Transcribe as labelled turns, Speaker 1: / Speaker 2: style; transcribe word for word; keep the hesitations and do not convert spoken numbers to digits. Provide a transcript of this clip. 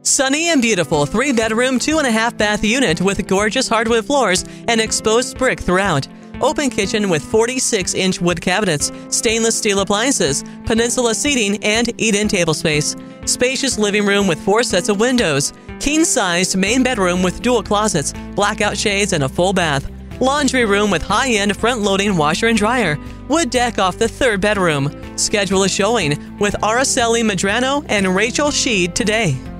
Speaker 1: Sunny and beautiful three-bedroom, two-and-a-half-bath unit with gorgeous hardwood floors and exposed brick throughout. Open kitchen with forty-six inch wood cabinets, stainless steel appliances, peninsula seating, and eat-in table space. Spacious living room with four sets of windows. King-sized main bedroom with dual closets, blackout shades, and a full bath. Laundry room with high-end front-loading washer and dryer. Wood deck off the third bedroom. Schedule a showing with Aracely Medrano and Rachel Sheed today.